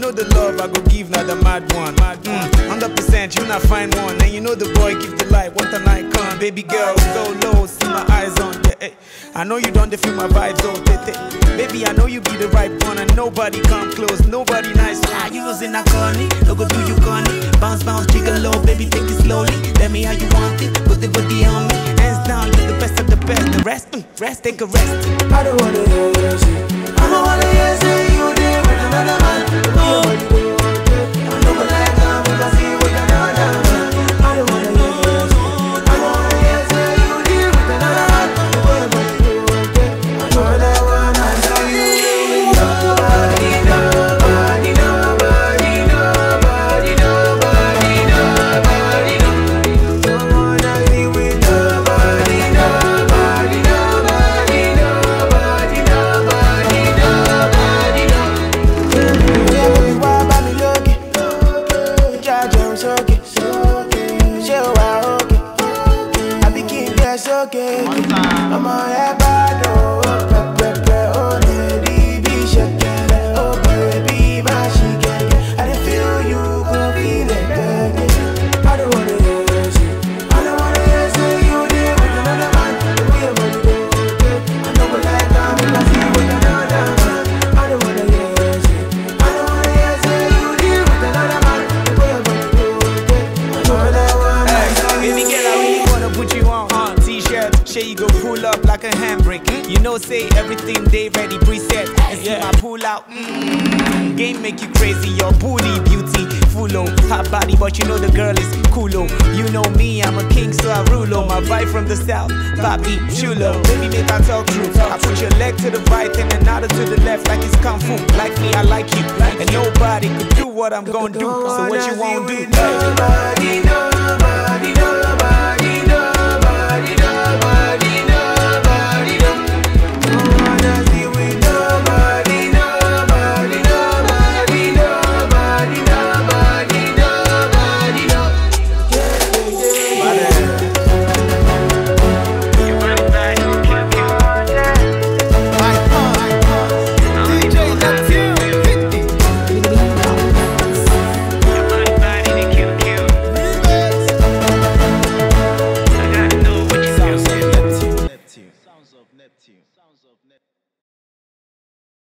know the love I go give, not the mad one. 100%, you not find one. And you know the boy give the light, what an icon. Baby girl, go low, see my eyes on you. Yeah, I know you don't feel my vibes, oh, baby, I know you be the right one. And nobody come close, nobody nice one. You was in a corny, no go do you corny. Bounce, bounce, jiggle low, baby, take it slowly. Let me how you want it, put the booty on me. Hands down, you're the best of the best. The rest, take a rest. I don't wanna hear you say, I don't wanna hear say you there with another man. I know what I got, but I see you with another man. I don't wanna hear you say, I don't wanna hear say you there with another man. I know what I want, I saw you with nobody, nobody, nobody, nobody, nobody, nobody, nobody. Don't wanna be with nobody, nobody, nobody, nobody, nobody, nobody, nobody. Yeah, baby, why about me looking? Judge, I'm soaking. Show I okay. I be king, that's okay. I'm on that bad, oh, oh, lady, be shaking, oh, baby, my shaking. I didn't feel you, go feel it, baby. I don't wanna hear you say, I don't wanna hear say you there with another man. We are gonna do it. I know what I got, but I see you with another man. I don't wanna hear you say, I don't wanna hear say you there with another man. We are gonna do it. I know what I want, I saw you. Baby girl, I really wanna put you on T-shirt, shit, you go pull up like a handbrake. You know, say everything they ready preset. And see my pull out, game make you crazy. Your booty beauty, full on hot body, but you know the girl is coolo. You know me, I'm a king, so I rule on. My vibe from the south, Papi chulo. Baby, make I talk true. I put your leg to the right and another to the left, like it's kung fu. Like me, I like you, and nobody could do what I'm gonna do. So what you won't do? Nobody, nobody, nobody.